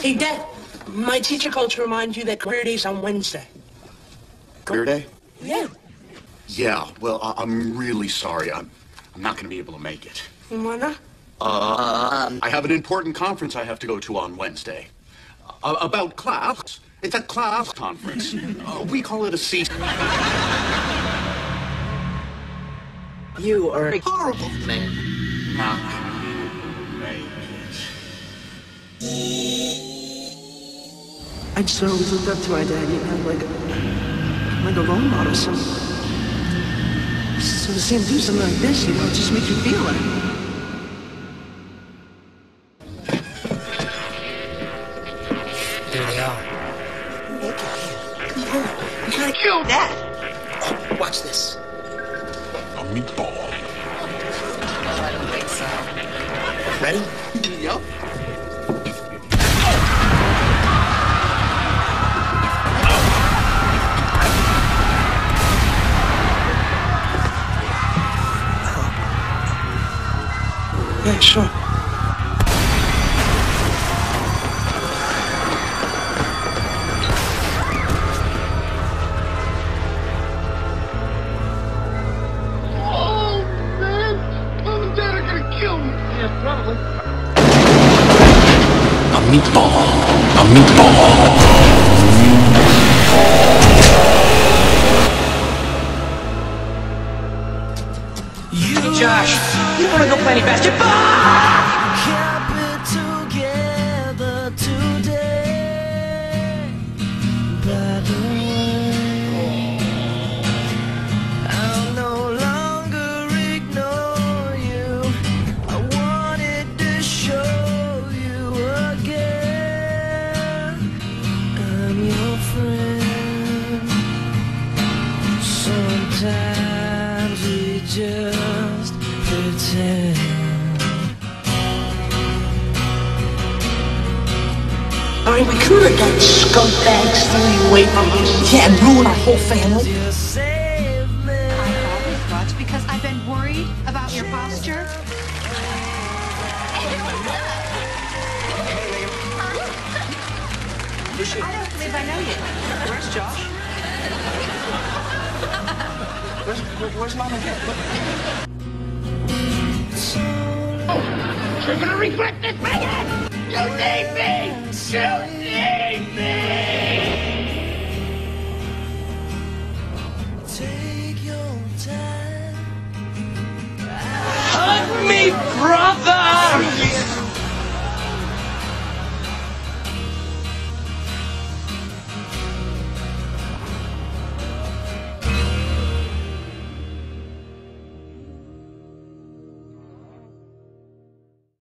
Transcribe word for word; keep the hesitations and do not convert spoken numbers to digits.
Hey, Dad, my teacher called to remind you that career day's on Wednesday. Career day? Yeah. Yeah, well, I I'm really sorry. I'm, I'm not going to be able to make it. Why not? Uh, um, I have an important conference I have to go to on Wednesday. Uh, about class. It's a class conference. Uh, we call it a C. You are a horrible man. Not make it. I just always looked up to my dad, you know, like a, like a role model. So, so to see him do something like this, you know, it just makes you feel like. There they are. Look at him. Come on. You gotta kill Dad. Oh, watch this. A meatball. I don't think so. Ready? Yep. Yeah, sure. A meatball. A meatball. You, Josh, you wanna go play any basketball? Kept it together today. By the way, I'll no longer ignore you. I wanted to show you again. I'm your friend. Sometimes we just pretend. I mean, we could have got scumbags stealing away from us. Yeah, and ruin our whole family. You save me. I always watch because I've been worried about your posture. I don't believe I know you. Where's Josh? Where's, where's Mom and Dad? You're gonna regret this, Megan! You need me! You need me! Take your time. Hug me, brother!